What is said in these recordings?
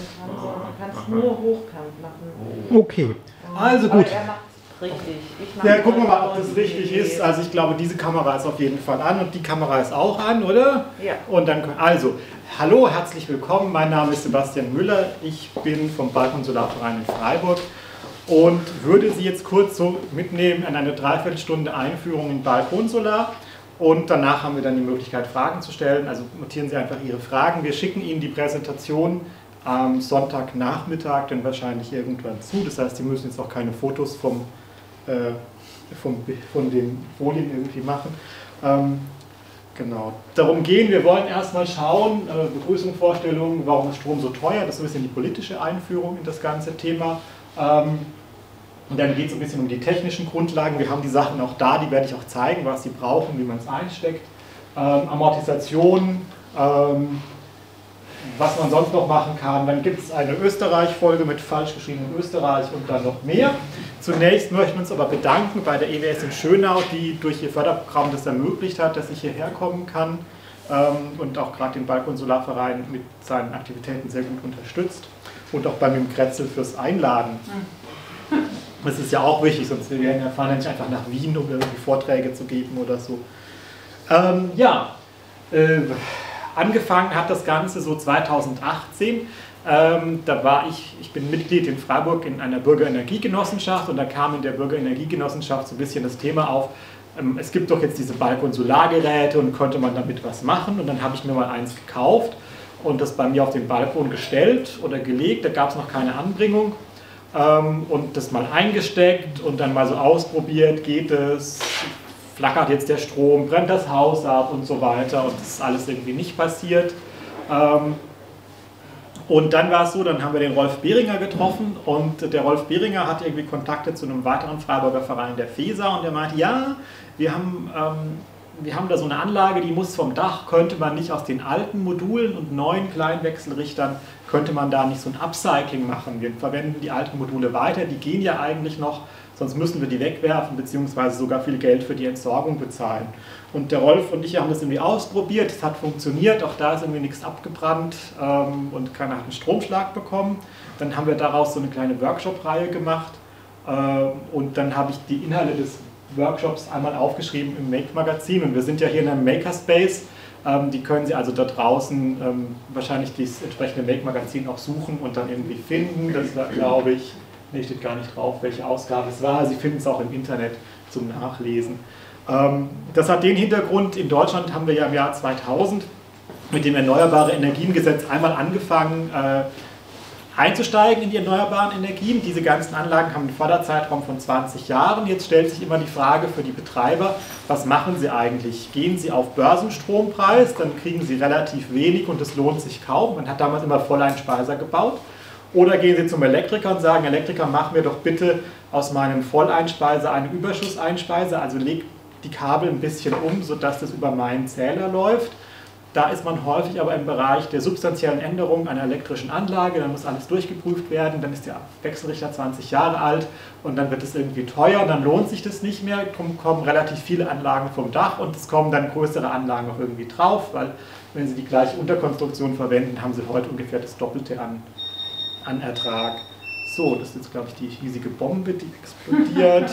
kann, sondern man kann es nur hochkant machen. Okay, also gut. Aber er macht es richtig. Ja, gucken wir mal, ob das richtig ist. Also ich glaube, diese Kamera ist auf jeden Fall an und die Kamera ist auch an, oder? Ja. Und dann, also, hallo, herzlich willkommen. Mein Name ist Sebastian Müller. Ich bin vom Balkon Solarverein in Freiburg und würde Sie jetzt kurz so mitnehmen an eine Dreiviertelstunde Einführung in Balkonsolar. Und danach haben wir dann die Möglichkeit, Fragen zu stellen. Also notieren Sie einfach Ihre Fragen. Wir schicken Ihnen die Präsentation am Sonntagnachmittag dann wahrscheinlich irgendwann zu. Das heißt, Sie müssen jetzt auch keine Fotos von den Folien irgendwie machen. Genau. Darum gehen, wir wollen erstmal schauen, Begrüßung, Vorstellung, warum ist Strom so teuer? Das ist ein bisschen die politische Einführung in das ganze Thema. Und dann geht es ein bisschen um die technischen Grundlagen. Wir haben die Sachen auch da, die werde ich auch zeigen, was sie brauchen, wie man es einsteckt. Amortisation, was man sonst noch machen kann. Dann gibt es eine Österreich-Folge mit falsch geschriebenem Österreich und dann noch mehr. Zunächst möchten wir uns aber bedanken bei der EWS in Schönau, die durch ihr Förderprogramm das ermöglicht hat, dass ich hierher kommen kann und auch gerade den Balkon Solarverein mit seinen Aktivitäten sehr gut unterstützt. Und auch bei Mim Kretzel fürs Einladen. Das ist ja auch wichtig, sonst fahren wir nicht einfach nach Wien, um irgendwie Vorträge zu geben oder so. Angefangen hat das Ganze so 2018. Da war ich bin Mitglied in Freiburg in einer Bürgerenergiegenossenschaft und da kam in der Bürgerenergiegenossenschaft so ein bisschen das Thema auf, es gibt doch jetzt diese Balkon-Solargeräte und könnte man damit was machen, und dann habe ich mir mal eins gekauft und das bei mir auf den Balkon gestellt oder gelegt, da gab es noch keine Anbringung. Und das mal eingesteckt und dann mal so ausprobiert, geht es, flackert jetzt der Strom, brennt das Haus ab und so weiter, und das ist alles irgendwie nicht passiert. Und dann war es so, dann haben wir den Rolf Behringer getroffen und der Rolf Behringer hatte irgendwie Kontakte zu einem weiteren Freiburger Verein, der FESA, und der meinte, ja, wir haben da so eine Anlage, die muss vom Dach, könnte man nicht aus den alten Modulen und neuen Kleinwechselrichtern, könnte man da nicht so ein Upcycling machen. Wir verwenden die alten Module weiter, die gehen ja eigentlich noch, sonst müssen wir die wegwerfen, beziehungsweise sogar viel Geld für die Entsorgung bezahlen. Und der Rolf und ich haben das irgendwie ausprobiert, es hat funktioniert, auch da ist irgendwie nichts abgebrannt und keiner hat einen Stromschlag bekommen. Dann haben wir daraus so eine kleine Workshop-Reihe gemacht und dann habe ich die Inhalte des Workshops einmal aufgeschrieben im Make-Magazin, und wir sind ja hier in einem Makerspace. Die können Sie also da draußen wahrscheinlich das entsprechende Make-Magazin auch suchen und dann irgendwie finden. Das war, glaube ich, nee, steht gar nicht drauf, welche Ausgabe es war. Sie finden es auch im Internet zum Nachlesen. Das hat den Hintergrund, in Deutschland haben wir ja im Jahr 2000 mit dem Erneuerbare Energiengesetz einmal angefangen, einzusteigen in die erneuerbaren Energien. Diese ganzen Anlagen haben einen Förderzeitraum von 20 Jahren. Jetzt stellt sich immer die Frage für die Betreiber, was machen sie eigentlich? Gehen sie auf Börsenstrompreis, dann kriegen sie relativ wenig und es lohnt sich kaum. Man hat damals immer Volleinspeiser gebaut. Oder gehen sie zum Elektriker und sagen, Elektriker, mach mir doch bitte aus meinem Volleinspeiser eine Überschusseinspeiser, also leg die Kabel ein bisschen um, sodass das über meinen Zähler läuft. Da ist man häufig aber im Bereich der substanziellen Änderung einer elektrischen Anlage, dann muss alles durchgeprüft werden, dann ist der Wechselrichter 20 Jahre alt und dann wird es irgendwie teuer und dann lohnt sich das nicht mehr. Darum kommen relativ viele Anlagen vom Dach und es kommen dann größere Anlagen auch irgendwie drauf, weil wenn Sie die gleiche Unterkonstruktion verwenden, haben Sie heute ungefähr das Doppelte an Ertrag. So, das ist jetzt, glaube ich, die riesige Bombe, die explodiert.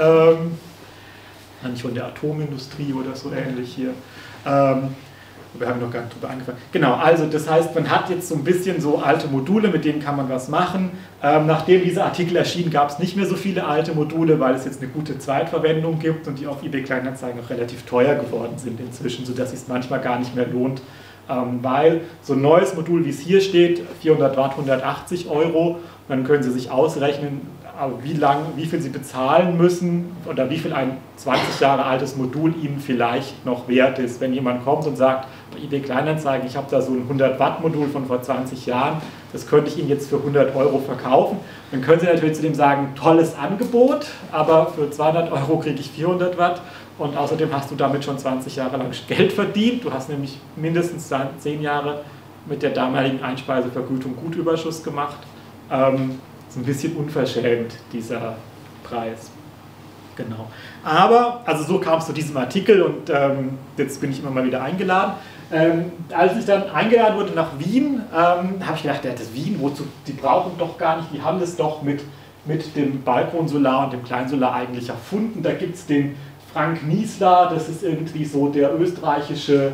Nicht von der Atomindustrie oder so ähnlich hier. Wir haben noch gar nicht drüber angefangen. Genau, also das heißt, man hat jetzt so ein bisschen so alte Module, mit denen kann man was machen. Nachdem dieser Artikel erschien, gab es nicht mehr so viele alte Module, weil es jetzt eine gute Zweitverwendung gibt und die auf eBay Kleinanzeigen auch relativ teuer geworden sind inzwischen, sodass es manchmal gar nicht mehr lohnt, weil so ein neues Modul, wie es hier steht, 400 Watt, 180 €, dann können Sie sich ausrechnen, wie viel Sie bezahlen müssen oder wie viel ein 20 Jahre altes Modul Ihnen vielleicht noch wert ist. Wenn jemand kommt und sagt, bei eBay Kleinanzeigen, ich habe da so ein 100 Watt Modul von vor 20 Jahren, das könnte ich Ihnen jetzt für 100 € verkaufen, dann können Sie natürlich zu dem sagen, tolles Angebot, aber für 200 € kriege ich 400 Watt und außerdem hast du damit schon 20 Jahre lang Geld verdient. Du hast nämlich mindestens 10 Jahre mit der damaligen Einspeisevergütung Gutüberschuss gemacht. Ist ein bisschen unverschämt, dieser Preis. Genau. Aber, also so kam es zu diesem Artikel und jetzt bin ich immer mal wieder eingeladen. Als ich dann eingeladen wurde nach Wien, habe ich gedacht, ja, das Wien, wozu, die brauchen doch gar nicht, die haben das doch mit dem Balkonsolar und dem Kleinsolar eigentlich erfunden. Da gibt es den Frank Niesler, das ist irgendwie so der österreichische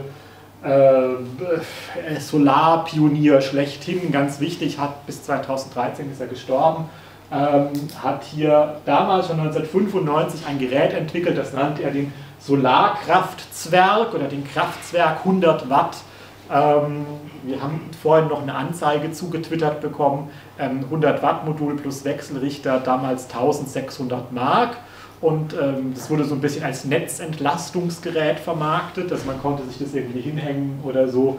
Solarpionier schlechthin, ganz wichtig, hat bis 2013 ist er gestorben, hat hier damals schon 1995 ein Gerät entwickelt, das nannte er den Solarkraftzwerg oder den Kraftzwerg 100 Watt. Wir haben vorhin noch eine Anzeige zugetwittert bekommen, 100 Watt Modul plus Wechselrichter, damals 1600 Mark. Und das wurde so ein bisschen als Netzentlastungsgerät vermarktet, dass man konnte sich das irgendwie hinhängen oder so.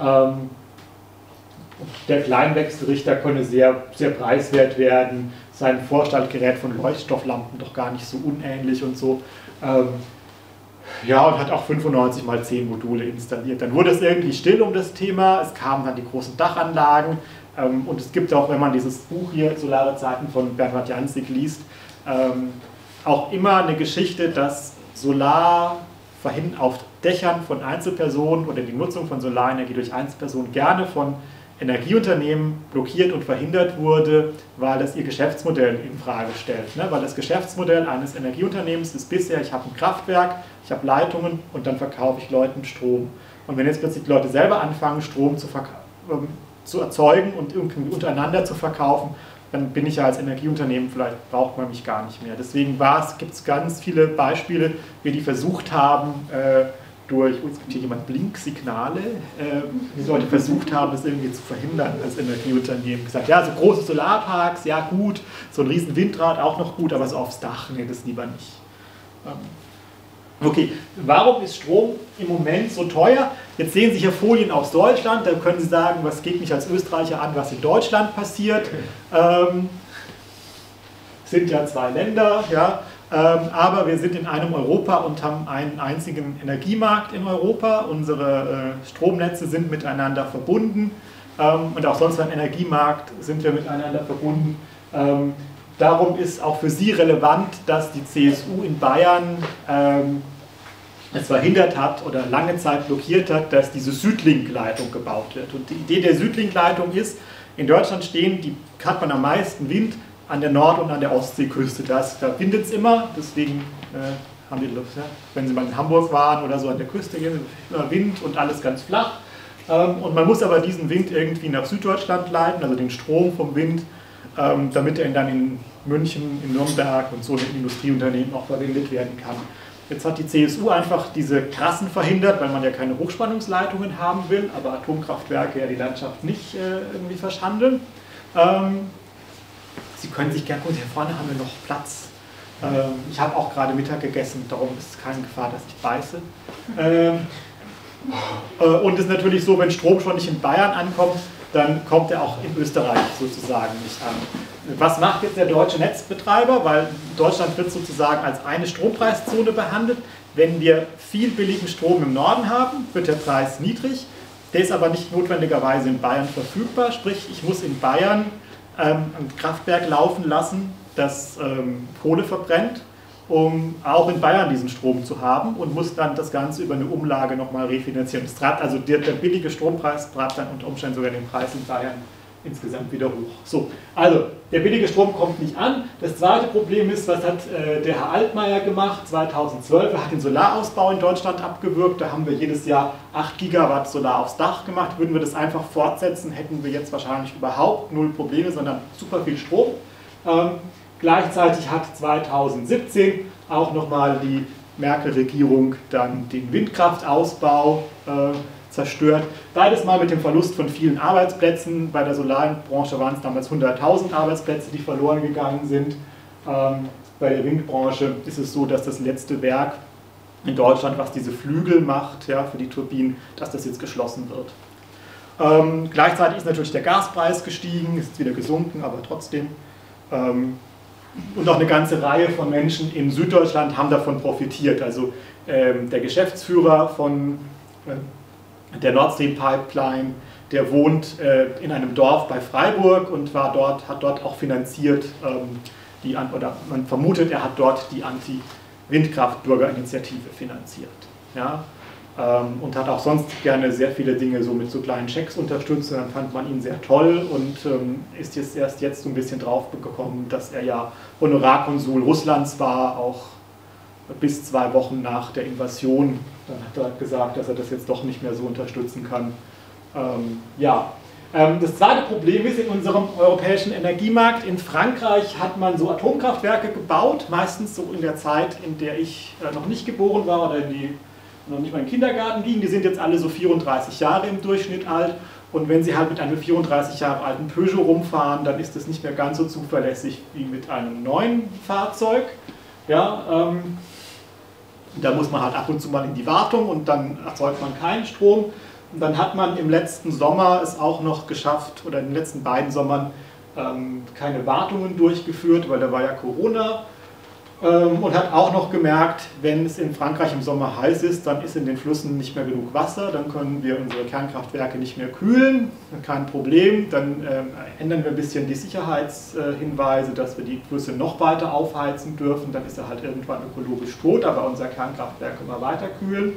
Der Kleinwechselrichter konnte sehr, sehr preiswert werden, sein Vorstandgerät von Leuchtstofflampen doch gar nicht so unähnlich und so. Ja, und hat auch 95 mal 10 Module installiert. Dann wurde es irgendwie still um das Thema, es kamen dann die großen Dachanlagen und es gibt auch, wenn man dieses Buch hier, Solare Zeiten von Bernhard Janzig liest, auch immer eine Geschichte, dass Solar auf Dächern von Einzelpersonen oder die Nutzung von Solarenergie durch Einzelpersonen gerne von Energieunternehmen blockiert und verhindert wurde, weil das ihr Geschäftsmodell in Frage stellt. Ne? Weil das Geschäftsmodell eines Energieunternehmens ist bisher, ich habe ein Kraftwerk, ich habe Leitungen und dann verkaufe ich Leuten Strom. Und wenn jetzt plötzlich die Leute selber anfangen, Strom zu erzeugen und irgendwie untereinander zu verkaufen, dann bin ich ja als Energieunternehmen, vielleicht braucht man mich gar nicht mehr. Deswegen gibt es ganz viele Beispiele, wie die versucht haben, es gibt hier jemand Blinksignale, die Leute versucht haben, das irgendwie zu verhindern als Energieunternehmen. Gesagt, ja, so große Solarparks, ja gut, so ein riesen Windrad auch noch gut, aber so aufs Dach, nee, das lieber nicht. Okay, warum ist Strom im Moment so teuer? Jetzt sehen Sie hier Folien aus Deutschland, da können Sie sagen, was geht mich als Österreicher an, was in Deutschland passiert. Sind ja zwei Länder, ja. Aber wir sind in einem Europa und haben einen einzigen Energiemarkt in Europa. Unsere Stromnetze sind miteinander verbunden und auch sonst beim Energiemarkt sind wir miteinander verbunden. Darum ist auch für Sie relevant, dass die CSU in Bayern es verhindert hat oder lange Zeit blockiert hat, dass diese Südlink-Leitung gebaut wird. Und die Idee der Südlink-Leitung ist, in Deutschland hat man am meisten Wind an der Nord- und an der Ostseeküste. Da windet es immer, deswegen haben die Luft, ja, wenn Sie mal in Hamburg waren oder so an der Küste gehen, immer Wind und alles ganz flach. Und man muss aber diesen Wind irgendwie nach Süddeutschland leiten, also den Strom vom Wind, damit er dann in München, in Nürnberg und so in Industrieunternehmen auch verwendet werden kann. Jetzt hat die CSU einfach diese Trassen verhindert, weil man ja keine Hochspannungsleitungen haben will, aber Atomkraftwerke ja die Landschaft nicht irgendwie verschandeln. Sie können sich gerne, gut, hier vorne haben wir noch Platz. Ich habe auch gerade Mittag gegessen, darum ist keine Gefahr, dass ich beiße. Und es ist natürlich so, wenn Strom schon nicht in Bayern ankommt, dann kommt er auch in Österreich sozusagen nicht an. Was macht jetzt der deutsche Netzbetreiber? Weil Deutschland wird sozusagen als eine Strompreiszone behandelt. Wenn wir viel billigen Strom im Norden haben, wird der Preis niedrig. Der ist aber nicht notwendigerweise in Bayern verfügbar. Sprich, ich muss in Bayern ein Kraftwerk laufen lassen, das Kohle verbrennt, um auch in Bayern diesen Strom zu haben und muss dann das Ganze über eine Umlage nochmal refinanzieren. Also der billige Strompreis treibt dann unter Umständen sogar den Preis in Bayern insgesamt wieder hoch. So, also der billige Strom kommt nicht an. Das zweite Problem ist, was hat der Herr Altmaier gemacht 2012? Er hat den Solarausbau in Deutschland abgewürgt. Da haben wir jedes Jahr 8 Gigawatt Solar aufs Dach gemacht. Würden wir das einfach fortsetzen, hätten wir jetzt wahrscheinlich überhaupt null Probleme, sondern super viel Strom. Gleichzeitig hat 2017 auch nochmal die Merkel-Regierung dann den Windkraftausbau zerstört. Beides mal mit dem Verlust von vielen Arbeitsplätzen. Bei der Solarenbranche waren es damals 100.000 Arbeitsplätze, die verloren gegangen sind. Bei der Windbranche ist es so, dass das letzte Werk in Deutschland, was diese Flügel macht, ja, für die Turbinen, dass das jetzt geschlossen wird. Gleichzeitig ist natürlich der Gaspreis gestiegen, ist wieder gesunken, aber trotzdem. Und auch eine ganze Reihe von Menschen in Süddeutschland haben davon profitiert. Also der Geschäftsführer von der Nordsee-Pipeline, der wohnt in einem Dorf bei Freiburg und hat dort auch finanziert, oder man vermutet, er hat dort die Anti-Windkraft-Bürgerinitiative finanziert. Ja? und hat auch sonst gerne sehr viele Dinge so mit so kleinen Schecks unterstützt. Und dann fand man ihn sehr toll und ist erst jetzt so ein bisschen drauf gekommen, dass er ja Honorarkonsul Russlands war, auch bis 2 Wochen nach der Invasion. Dann hat er gesagt, dass er das jetzt doch nicht mehr so unterstützen kann. Das zweite Problem ist in unserem europäischen Energiemarkt. In Frankreich hat man so Atomkraftwerke gebaut, meistens so in der Zeit, in der ich noch nicht geboren war oder noch nicht mal in den Kindergarten ging. Die sind jetzt alle so 34 Jahre im Durchschnitt alt. Und wenn Sie halt mit einem 34 Jahre alten Peugeot rumfahren, dann ist das nicht mehr ganz so zuverlässig wie mit einem neuen Fahrzeug. Ja, da muss man halt ab und zu mal in die Wartung und dann erzeugt man keinen Strom. Und dann hat man im letzten Sommer es auch noch geschafft, oder in den letzten beiden Sommern keine Wartungen durchgeführt, weil da war ja Corona. Und hat auch noch gemerkt, wenn es in Frankreich im Sommer heiß ist, dann ist in den Flüssen nicht mehr genug Wasser, dann können wir unsere Kernkraftwerke nicht mehr kühlen, kein Problem. Dann ändern wir ein bisschen die Sicherheitshinweise, dass wir die Flüsse noch weiter aufheizen dürfen, dann ist er halt irgendwann ökologisch tot, aber unser Kernkraftwerk können wir weiter kühlen.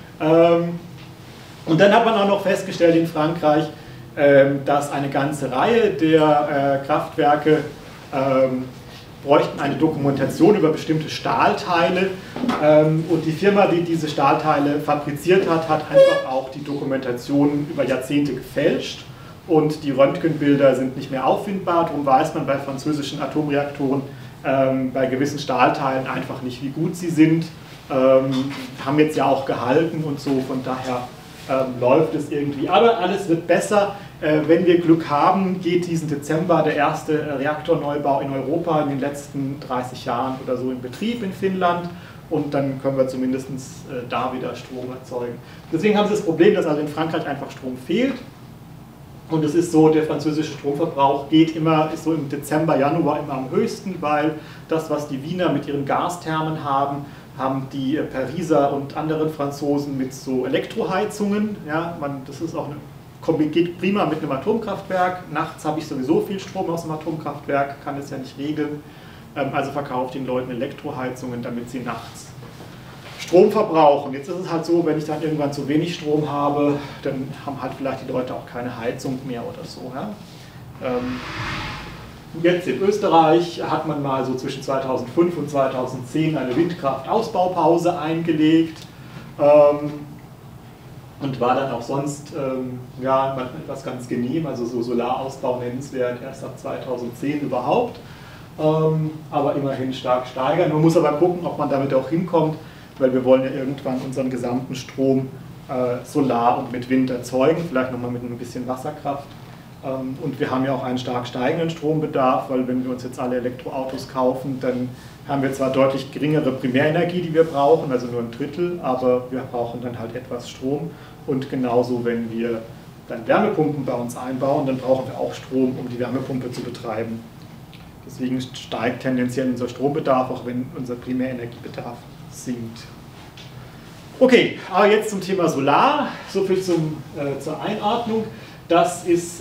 Und dann hat man auch noch festgestellt in Frankreich, dass eine ganze Reihe der Kraftwerke bräuchten eine Dokumentation über bestimmte Stahlteile und die Firma, die diese Stahlteile fabriziert hat, hat einfach auch die Dokumentation über Jahrzehnte gefälscht und die Röntgenbilder sind nicht mehr auffindbar. Darum weiß man bei französischen Atomreaktoren bei gewissen Stahlteilen einfach nicht, wie gut sie sind, haben jetzt ja auch gehalten und so, von daher läuft es irgendwie. Aber alles wird besser. Wenn wir Glück haben, geht diesen Dezember der erste Reaktorneubau in Europa in den letzten 30 Jahren oder so in Betrieb in Finnland und dann können wir zumindest da wieder Strom erzeugen. Deswegen haben Sie das Problem, dass also in Frankreich einfach Strom fehlt und es ist so, der französische Stromverbrauch ist so im Dezember, Januar immer am höchsten, weil das, was die Wiener mit ihren Gasthermen haben die Pariser und anderen Franzosen mit so Elektroheizungen. Ja, das ist auch geht prima mit einem Atomkraftwerk. Nachts habe ich sowieso viel Strom aus dem Atomkraftwerk, kann es ja nicht regeln. Also verkauft den Leuten Elektroheizungen, damit sie nachts Strom verbrauchen. Jetzt ist es halt so, wenn ich dann irgendwann zu wenig Strom habe, dann haben halt vielleicht die Leute auch keine Heizung mehr oder so. Ja? Jetzt in Österreich hat man mal so zwischen 2005 und 2010 eine Windkraftausbaupause eingelegt. Und war dann auch sonst etwas ganz genehm, also so Solarausbau nennenswert erst ab 2010 überhaupt, aber immerhin stark steigern. Man muss aber gucken, ob man damit auch hinkommt, weil wir wollen ja irgendwann unseren gesamten Strom solar und mit Wind erzeugen, vielleicht nochmal mit ein bisschen Wasserkraft. Und wir haben ja auch einen stark steigenden Strombedarf, weil wenn wir uns jetzt alle Elektroautos kaufen, dann haben wir zwar deutlich geringere Primärenergie, die wir brauchen, also nur 1/3, aber wir brauchen dann halt etwas Strom. Und genauso, wenn wir dann Wärmepumpen bei uns einbauen, dann brauchen wir auch Strom, um die Wärmepumpe zu betreiben. Deswegen steigt tendenziell unser Strombedarf, auch wenn unser Primärenergiebedarf sinkt. Okay, aber jetzt zum Thema Solar, so viel zur Einordnung. Das ist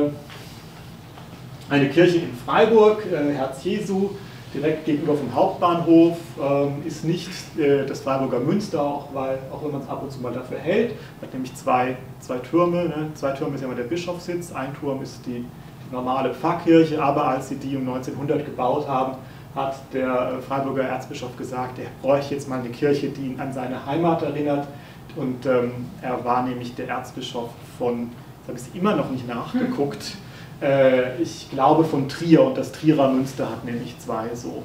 eine Kirche in Freiburg, Herz Jesu, direkt gegenüber vom Hauptbahnhof, ist nicht das Freiburger Münster, auch wenn man es ab und zu mal dafür hält. Hat nämlich zwei Türme. Ne? 2 Türme ist ja immer der Bischofssitz, ein Turm ist die normale Pfarrkirche, aber als sie die um 1900 gebaut haben, hat der Freiburger Erzbischof gesagt, er bräuchte jetzt mal eine Kirche, die ihn an seine Heimat erinnert. Und er war nämlich der Erzbischof von, das habe ich immer noch nicht nachgeguckt, ich glaube von Trier, und das Trierer Münster hat nämlich 2 so.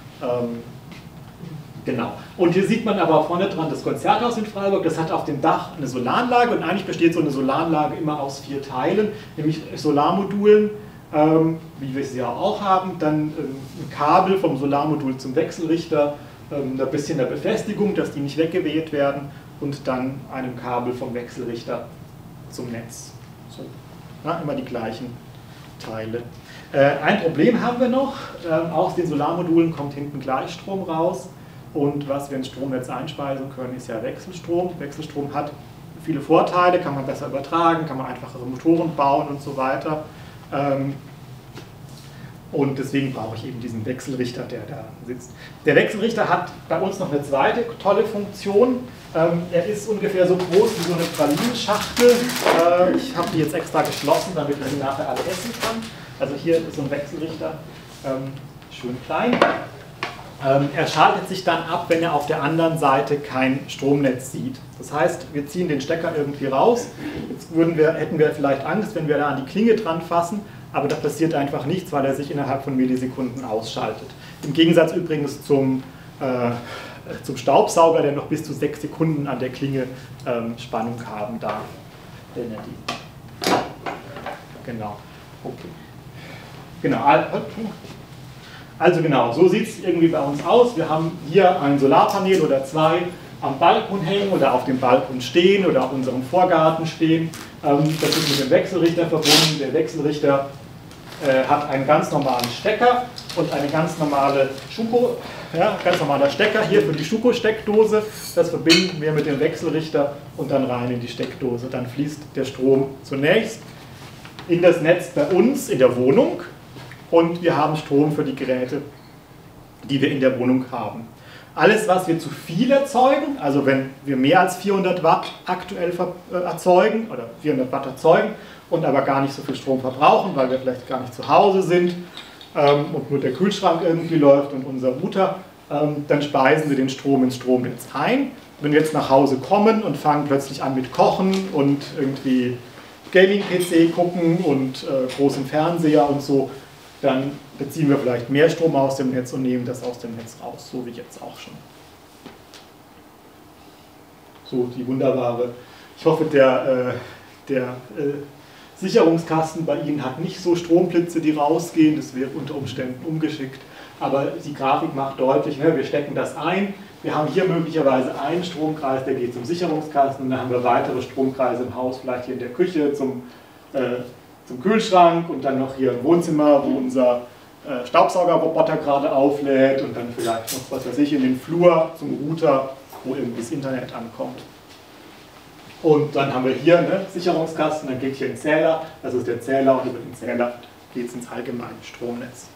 Genau. Und hier sieht man aber vorne dran das Konzerthaus in Freiburg, das hat auf dem Dach eine Solaranlage und eigentlich besteht so eine Solaranlage immer aus 4 Teilen, nämlich Solarmodulen, wie wir sie ja auch haben, dann ein Kabel vom Solarmodul zum Wechselrichter, ein bisschen der Befestigung, dass die nicht weggeweht werden und dann einem Kabel vom Wechselrichter zum Netz. So. Ja, immer die gleichen Teile. Ein Problem haben wir noch, aus den Solarmodulen kommt hinten Gleichstrom raus und was wir ins Stromnetz einspeisen können, ist ja Wechselstrom. Wechselstrom hat viele Vorteile, kann man besser übertragen, kann man einfachere Motoren bauen und so weiter. Und deswegen brauche ich eben diesen Wechselrichter, der da sitzt. Der Wechselrichter hat bei uns noch eine zweite tolle Funktion. Er ist ungefähr so groß wie so eine Pralinenschachtel. Ich habe die jetzt extra geschlossen, damit ich sie nachher alle essen kann. Also hier ist so ein Wechselrichter, schön klein. Er schaltet sich dann ab, wenn er auf der anderen Seite kein Stromnetz sieht. Das heißt, wir ziehen den Stecker irgendwie raus. Jetzt hätten wir vielleicht Angst, wenn wir da an die Klinge dran fassen, aber da passiert einfach nichts, weil er sich innerhalb von Millisekunden ausschaltet. Im Gegensatz übrigens zum Staubsauger, der noch bis zu 6 Sekunden an der Klinge Spannung haben darf. Genau. Okay. Genau. Also genau, so sieht es irgendwie bei uns aus. Wir haben hier ein Solarpanel oder 2 am Balkon hängen oder auf dem Balkon stehen oder auf unserem Vorgarten stehen. Das ist mit dem Wechselrichter verbunden. Der Wechselrichter hat einen ganz normalen Stecker und eine ganz normale ganz normaler Stecker hier für die Schuko-Steckdose. Das verbinden wir mit dem Wechselrichter und dann rein in die Steckdose. Dann fließt der Strom zunächst in das Netz bei uns in der Wohnung. Und wir haben Strom für die Geräte, die wir in der Wohnung haben. Alles, was wir zu viel erzeugen, also wenn wir mehr als 400 Watt aktuell erzeugen oder 400 Watt erzeugen und aber gar nicht so viel Strom verbrauchen, weil wir vielleicht gar nicht zu Hause sind und nur der Kühlschrank irgendwie läuft und unser Router, dann speisen wir den Strom ins Stromnetz ein. Wenn wir jetzt nach Hause kommen und fangen plötzlich an mit Kochen und irgendwie Gaming-PC gucken und großen Fernseher und so, dann beziehen wir vielleicht mehr Strom aus dem Netz und nehmen das aus dem Netz raus, so wie jetzt auch schon. So die wunderbare, ich hoffe der Sicherungskasten bei Ihnen hat nicht so Stromblitze, die rausgehen, das wäre unter Umständen ungeschickt, aber die Grafik macht deutlich, wir stecken das ein, wir haben hier möglicherweise einen Stromkreis, der geht zum Sicherungskasten und dann haben wir weitere Stromkreise im Haus, vielleicht hier in der Küche zum Kühlschrank und dann noch hier im Wohnzimmer, wo unser Staubsaugerroboter gerade auflädt und dann vielleicht noch, was weiß ich, in den Flur zum Router, wo irgendwie das Internet ankommt. Und dann haben wir hier einen Sicherungskasten, dann geht hier ein Zähler, das ist der Zähler und über den Zähler geht es ins allgemeine Stromnetz.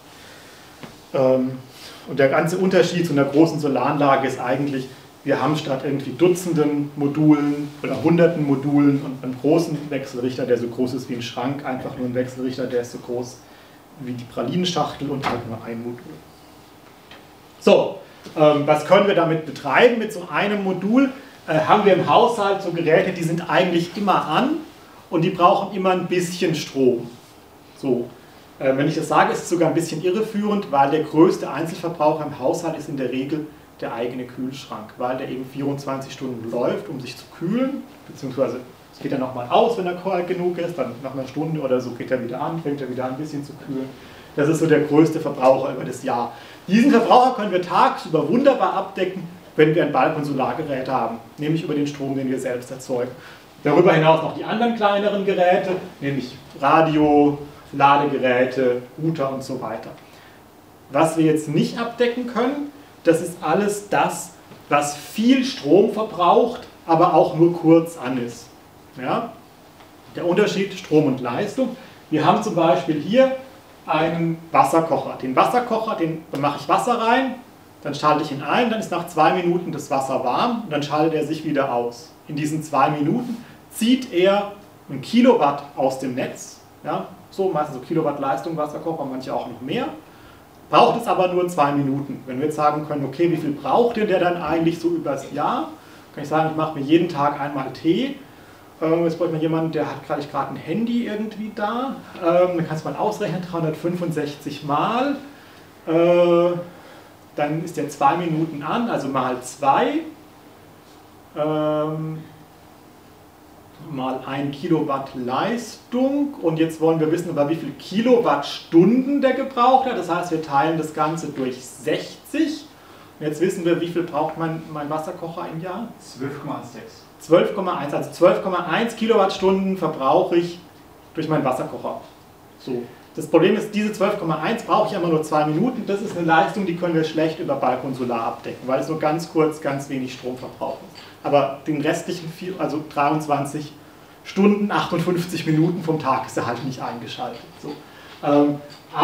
Und der ganze Unterschied zu einer großen Solaranlage ist eigentlich, wir haben statt irgendwie Dutzenden Modulen oder Hunderten Modulen und einen großen Wechselrichter, der so groß ist wie ein Schrank, einfach nur ein Wechselrichter, der ist so groß wie die Pralinenschachtel und halt nur ein Modul. So, was können wir damit betreiben? Mit so einem Modul haben wir im Haushalt so Geräte, die sind eigentlich immer an und die brauchen immer ein bisschen Strom. So, wenn ich das sage, ist es sogar ein bisschen irreführend, weil der größte Einzelverbraucher im Haushalt ist in der Regel der eigene Kühlschrank, weil der eben 24 Stunden läuft, um sich zu kühlen, beziehungsweise es geht dann nochmal aus, wenn er kalt genug ist, dann nach einer Stunde oder so geht er wieder an, fängt er wieder an, ein bisschen zu kühlen. Das ist so der größte Verbraucher über das Jahr. Diesen Verbraucher können wir tagsüber wunderbar abdecken, wenn wir ein Balkon-Solargerät haben, nämlich über den Strom, den wir selbst erzeugen. Darüber hinaus noch die anderen kleineren Geräte, nämlich Radio, Ladegeräte, Router und so weiter. Was wir jetzt nicht abdecken können, das ist alles das, was viel Strom verbraucht, aber auch nur kurz an ist. Ja? Der Unterschied Strom und Leistung. Wir haben zum Beispiel hier einen Wasserkocher. Den Wasserkocher, da mache ich Wasser rein, dann schalte ich ihn ein, dann ist nach 2 Minuten das Wasser warm und dann schaltet er sich wieder aus. In diesen 2 Minuten zieht er 1 Kilowatt aus dem Netz. Ja? So meistens so Kilowatt Leistung Wasserkocher, manche auch noch mehr. Braucht es aber nur 2 Minuten. Wenn wir jetzt sagen können, okay, wie viel braucht der dann eigentlich so übers Jahr? Kann ich sagen, ich mache mir jeden Tag einmal Tee. Jetzt brauche ich mal jemanden, der hat gerade ein Handy irgendwie da. Dann kannst du mal ausrechnen, 365 Mal. Dann ist der 2 Minuten an, also mal 2. Mal 1 Kilowatt Leistung und jetzt wollen wir wissen, über wie viel Kilowattstunden der gebraucht hat. Das heißt, wir teilen das Ganze durch 60. Und jetzt wissen wir, wie viel braucht mein Wasserkocher im Jahr? 12,16. 12,1, also 12,1 Kilowattstunden verbrauche ich durch meinen Wasserkocher. So. Das Problem ist, diese 12,1 brauche ich immer nur 2 Minuten. Das ist eine Leistung, die können wir schlecht über Balkon Solar abdecken, weil es nur ganz kurz, ganz wenig Strom verbraucht ist. Aber den restlichen, also 23 Stunden, 58 Minuten vom Tag ist er halt nicht eingeschaltet. So.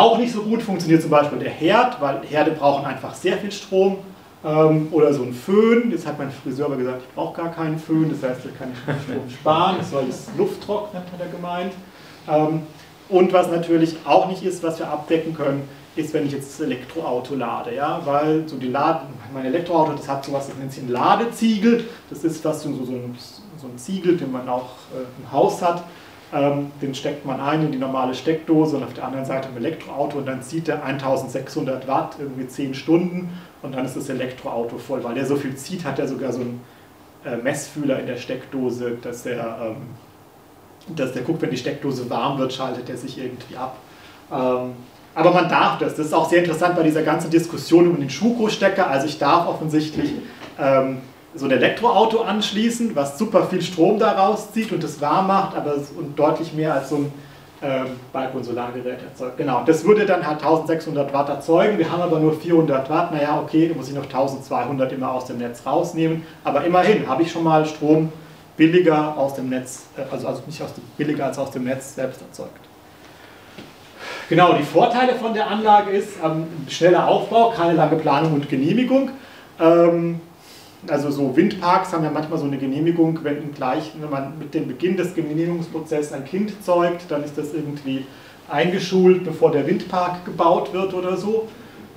Auch nicht so gut funktioniert zum Beispiel der Herd, weil Herde brauchen einfach sehr viel Strom. Oder so ein Föhn. Jetzt hat mein Friseur aber gesagt, ich brauche gar keinen Föhn, das heißt, da kann ich Strom sparen, das soll das Lufttrocknen, hat er gemeint. Und was natürlich auch nicht ist, was wir abdecken können, ist, wenn ich jetzt das Elektroauto lade. Ja? Weil so mein Elektroauto, das hat sowas, das nennt sich ein Ladeziegel. Das ist fast so ein Ziegel, den man auch im Haus hat. Den steckt man ein in die normale Steckdose und auf der anderen Seite im Elektroauto und dann zieht der 1600 Watt, irgendwie 10 Stunden und dann ist das Elektroauto voll. Weil der so viel zieht, hat er sogar so einen Messfühler in der Steckdose, dass der guckt, wenn die Steckdose warm wird, schaltet er sich irgendwie ab. Aber man darf das. Das ist auch sehr interessant bei dieser ganzen Diskussion über den Schuko-Stecker. Also ich darf offensichtlich so ein Elektroauto anschließen, was super viel Strom da rauszieht und das warm macht, aber und deutlich mehr als so ein Balkonsolargerät erzeugt. Genau, das würde dann halt 1600 Watt erzeugen. Wir haben aber nur 400 Watt. Naja, okay, da muss ich noch 1200 immer aus dem Netz rausnehmen. Aber immerhin habe ich schon mal Strom billiger aus dem Netz, also nicht billiger als aus dem Netz selbst erzeugt. Genau, die Vorteile von der Anlage ist schneller Aufbau, keine lange Planung und Genehmigung. Also so Windparks haben ja manchmal so eine Genehmigung, wenn man mit dem Beginn des Genehmigungsprozesses ein Kind zeugt, dann ist das irgendwie eingeschult, bevor der Windpark gebaut wird oder so.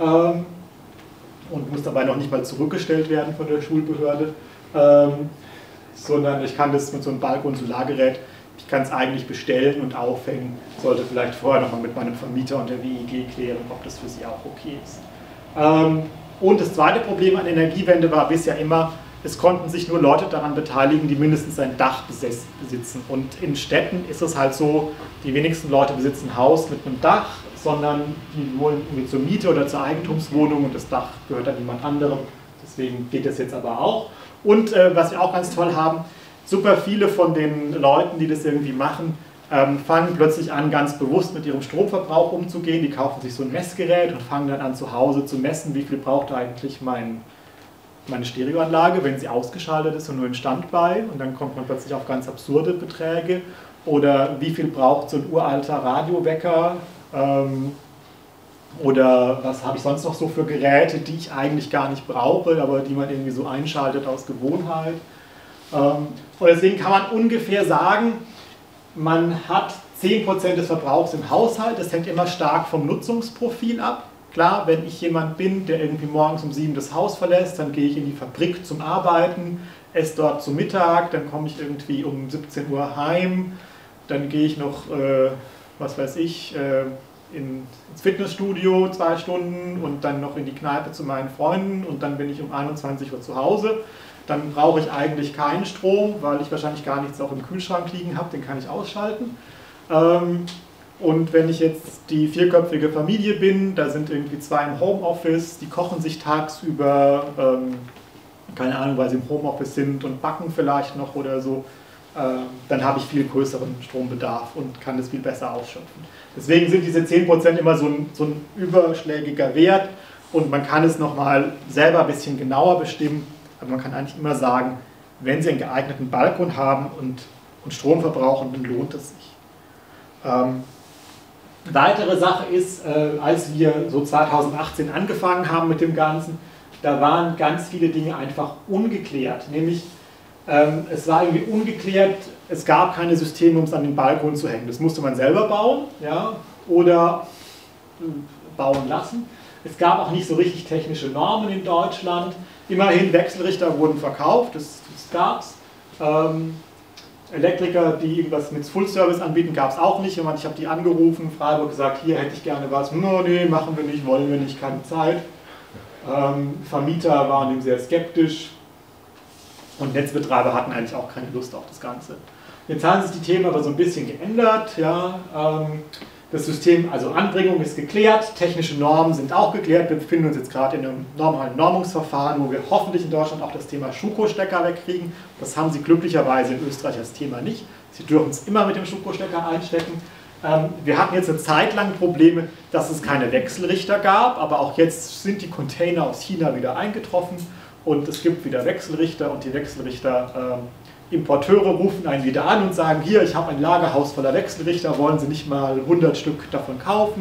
Und muss dabei noch nicht mal zurückgestellt werden von der Schulbehörde. Sondern ich kann das mit so einem Balkonsolargerät, ich kann es eigentlich bestellen und aufhängen. Sollte vielleicht vorher noch mal mit meinem Vermieter und der WEG klären, ob das für sie auch okay ist. Und das zweite Problem an Energiewende war bisher immer, es konnten sich nur Leute daran beteiligen, die mindestens ein Dach besitzen. Und in Städten ist es halt so, die wenigsten Leute besitzen ein Haus mit einem Dach, sondern die wohnen irgendwie zur Miete oder zur Eigentumswohnung und das Dach gehört dann jemand anderem. Deswegen geht das jetzt aber auch. Und was wir auch ganz toll haben, super viele von den Leuten, die das irgendwie machen, fangen plötzlich an, ganz bewusst mit ihrem Stromverbrauch umzugehen. Die kaufen sich so ein Messgerät und fangen dann an, zu Hause zu messen, wie viel braucht eigentlich meine Stereoanlage, wenn sie ausgeschaltet ist und nur in Standby. Und dann kommt man plötzlich auf ganz absurde Beträge. Oder wie viel braucht so ein uralter Radiowecker? Oder was habe ich sonst noch so für Geräte, die ich eigentlich gar nicht brauche, aber die man irgendwie so einschaltet aus Gewohnheit. Und deswegen kann man ungefähr sagen, man hat 10% des Verbrauchs im Haushalt. Das hängt immer stark vom Nutzungsprofil ab. Klar, wenn ich jemand bin, der irgendwie morgens um 7 das Haus verlässt, dann gehe ich in die Fabrik zum Arbeiten, esse dort zu Mittag, dann komme ich irgendwie um 17 Uhr heim, dann gehe ich noch, was weiß ich, ins Fitnessstudio 2 Stunden und dann noch in die Kneipe zu meinen Freunden und dann bin ich um 21 Uhr zu Hause. Dann brauche ich eigentlich keinen Strom, weil ich wahrscheinlich gar nichts auch im Kühlschrank liegen habe, den kann ich ausschalten. Und wenn ich jetzt die 4-köpfige Familie bin, da sind irgendwie 2 im Homeoffice, die kochen sich tagsüber, keine Ahnung, weil sie im Homeoffice sind und backen vielleicht noch oder so, dann habe ich viel größeren Strombedarf und kann das viel besser ausschöpfen. Deswegen sind diese 10% immer so ein überschlägiger Wert und man kann es nochmal selber ein bisschen genauer bestimmen. Aber man kann eigentlich immer sagen, wenn Sie einen geeigneten Balkon haben und Strom verbrauchen, dann lohnt es sich. Weitere Sache ist, als wir so 2018 angefangen haben mit dem Ganzen, da waren ganz viele Dinge einfach ungeklärt. Nämlich, es war irgendwie ungeklärt, es gab keine Systeme, um es an den Balkon zu hängen. Das musste man selber bauen, ja, oder bauen lassen. Es gab auch nicht so richtig technische Normen in Deutschland. Immerhin, Wechselrichter wurden verkauft, das gab es. Elektriker, die irgendwas mit Full-Service anbieten, gab es auch nicht. Ich habe die angerufen, Freiburg gesagt, hier hätte ich gerne was. No, nee, machen wir nicht, wollen wir nicht, keine Zeit. Vermieter waren dem sehr skeptisch und Netzbetreiber hatten eigentlich auch keine Lust auf das Ganze. Jetzt haben sich die Themen aber so ein bisschen geändert. Ja, das System, also Anbringung ist geklärt, technische Normen sind auch geklärt. Wir befinden uns jetzt gerade in einem normalen Normungsverfahren, wo wir hoffentlich in Deutschland auch das Thema Schuko-Stecker wegkriegen. Das haben sie glücklicherweise in Österreich als Thema nicht. Sie dürfen es immer mit dem Schuko-Stecker einstecken. Wir hatten jetzt eine Zeit lang Probleme, dass es keine Wechselrichter gab, aber auch jetzt sind die Container aus China wieder eingetroffen und es gibt wieder Wechselrichter und die Wechselrichter Importeure rufen einen wieder an und sagen, hier, ich habe ein Lagerhaus voller Wechselrichter, wollen Sie nicht mal 100 Stück davon kaufen?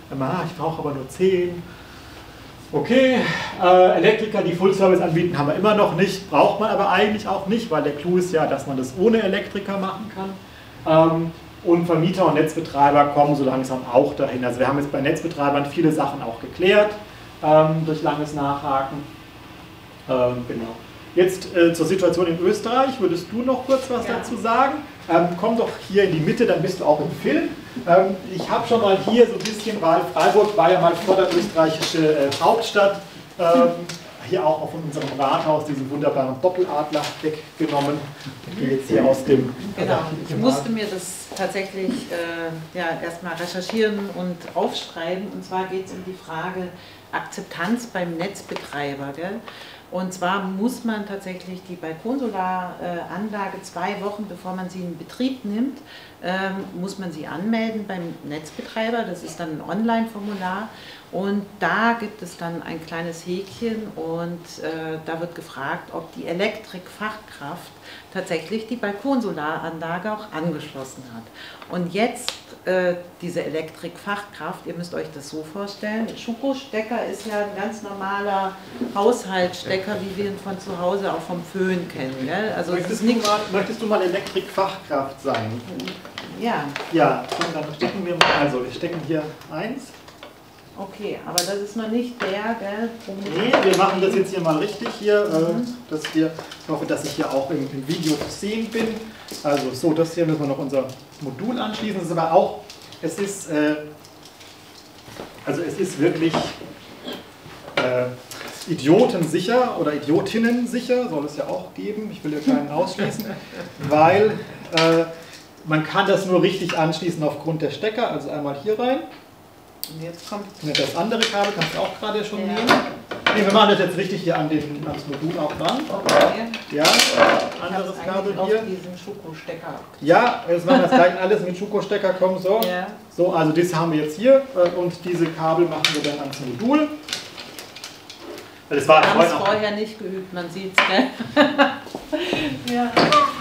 Ich brauche aber nur 10. Okay, Elektriker, die Full-Service anbieten, haben wir immer noch nicht, braucht man aber eigentlich auch nicht, weil der Clou ist ja, dass man das ohne Elektriker machen kann. Und Vermieter und Netzbetreiber kommen so langsam auch dahin. Also wir haben jetzt bei Netzbetreibern viele Sachen auch geklärt, durch langes Nachhaken. Genau. Jetzt zur Situation in Österreich, würdest du noch kurz was dazu sagen? Komm doch hier in die Mitte, dann bist du auch im Film. Ich habe schon mal hier so ein bisschen, weil Freiburg war ja mal vorderösterreichische Hauptstadt, hier auch von unserem Rathaus diesen wunderbaren Doppeladler weggenommen, die jetzt hier aus dem... Genau, ich musste mir das tatsächlich erstmal recherchieren und aufschreiben. Und zwar geht es um die Frage Akzeptanz beim Netzbetreiber. Gell? Und zwar muss man tatsächlich die Balkonsolaranlage 2 Wochen, bevor man sie in Betrieb nimmt, muss man sie anmelden beim Netzbetreiber. Das ist dann ein Online-Formular und da gibt es dann ein kleines Häkchen und da wird gefragt, ob die Elektrikfachkraft tatsächlich die Balkonsolaranlage auch angeschlossen hat. Und jetzt diese Elektrikfachkraft, ihr müsst euch das so vorstellen, Schuko-Stecker ist ja ein ganz normaler Haushaltsstecker, wie wir ihn von zu Hause auch vom Föhn kennen. Gell? Also möchtest du mal Elektrikfachkraft sein? Ja. Ja, dann stecken wir mal, also wir stecken hier 1. Okay, aber das ist noch nicht der, gell? Nee, wir machen das jetzt hier mal richtig hier, ich hoffe, dass ich hier auch im Video zu sehen bin. Also so, das hier müssen wir noch unser Modul anschließen. Das ist aber auch, es ist wirklich idiotensicher oder idiotinnensicher, soll es ja auch geben, ich will ja keinen ausschließen, weil man kann das nur richtig anschließen aufgrund der Stecker, also einmal hier rein. Und jetzt kommt das andere Kabel kannst du auch gerade schon nehmen. Nee, wir machen das jetzt richtig hier ans Modul auch dran. Okay. Ja, anderes Kabel hier. Auf diesen Schuko-Stecker. Ja, jetzt machen wir das gleich alles mit Schuko-Stecker kommen. So. Ja. So, also das haben wir jetzt hier und diese Kabel machen wir dann ans Modul. Das war wir haben es vorher nicht geübt, man sieht es, gell? Ja.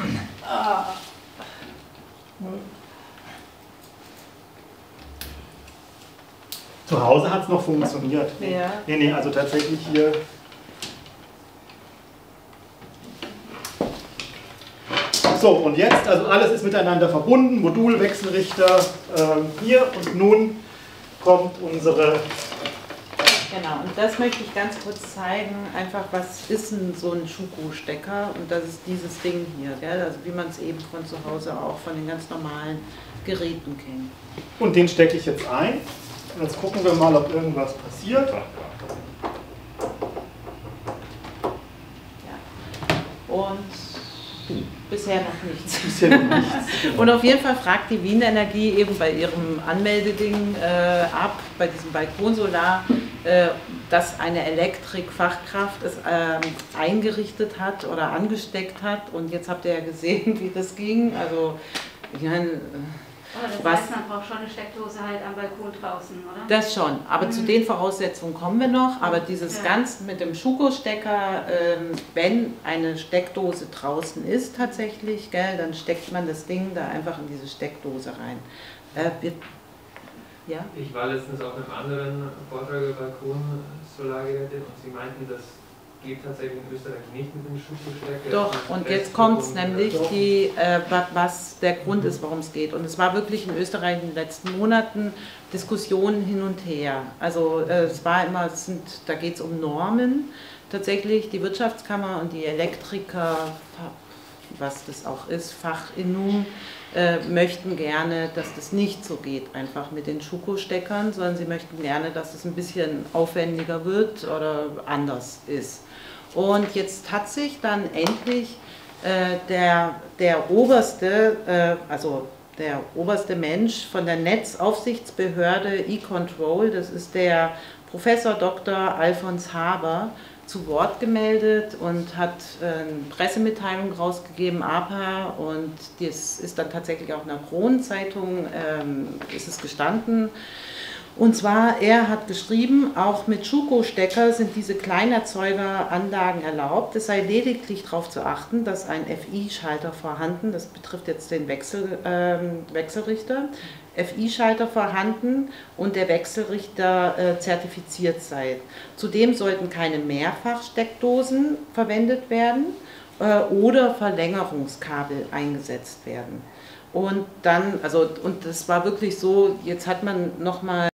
Zu Hause hat es noch funktioniert. Ja. Nee, also tatsächlich hier. So, und jetzt, also alles ist miteinander verbunden, Modul, Wechselrichter hier und nun kommt unsere... Genau, und das möchte ich ganz kurz zeigen, einfach was ist denn so ein Schuko-Stecker und das ist dieses Ding hier, gell? Also wie man es eben von zu Hause auch von den ganz normalen Geräten kennt. Und den stecke ich jetzt ein. Und jetzt gucken wir mal, ob irgendwas passiert. Ja. Und bisher noch nichts. Bisher noch nichts. Genau. Und auf jeden Fall fragt die Wien Energie eben bei ihrem Anmeldeding ab, bei diesem Balkonsolar, dass eine Elektrikfachkraft es eingerichtet hat oder angesteckt hat. Und jetzt habt ihr ja gesehen, wie das ging. Also, ich meine, das heißt, man braucht schon eine Steckdose halt am Balkon draußen, oder? Das schon, aber zu den Voraussetzungen kommen wir noch. Aber dieses ganz mit dem Schuko-Stecker, wenn eine Steckdose draußen ist tatsächlich, gell, dann steckt man das Ding da einfach in diese Steckdose rein. Ja? Ich war letztens auf einem anderen Vortrag über Balkon-Solargeräte und Sie meinten, das geht tatsächlich in Österreich nicht mit dem Schuko-Stecker. Doch, und jetzt kommt es nämlich, was der Grund ist, warum es geht. Und es war wirklich in Österreich in den letzten Monaten Diskussionen hin und her. Also es war immer, da geht es um Normen. Tatsächlich die Wirtschaftskammer und die Elektriker, was das auch ist, Fachinnung, möchten gerne, dass das nicht so geht, einfach mit den Schuko-Steckern, sondern sie möchten gerne, dass es ein bisschen aufwendiger wird oder anders ist. Und jetzt hat sich dann endlich der oberste Mensch von der Netzaufsichtsbehörde E-Control, das ist der Professor Dr. Alfons Haber, zu Wort gemeldet und hat eine Pressemitteilung rausgegeben, APA, und das ist dann tatsächlich auch in der Kronenzeitung ist es gestanden. Und zwar, er hat geschrieben, auch mit Schuko-Stecker sind diese Kleinerzeugeranlagen erlaubt. Es sei lediglich darauf zu achten, dass ein FI-Schalter vorhanden, das betrifft jetzt den Wechselrichter, FI-Schalter vorhanden und der Wechselrichter zertifiziert sei. Zudem sollten keine Mehrfachsteckdosen verwendet werden oder Verlängerungskabel eingesetzt werden. Und dann, und das war wirklich so, jetzt hat man nochmal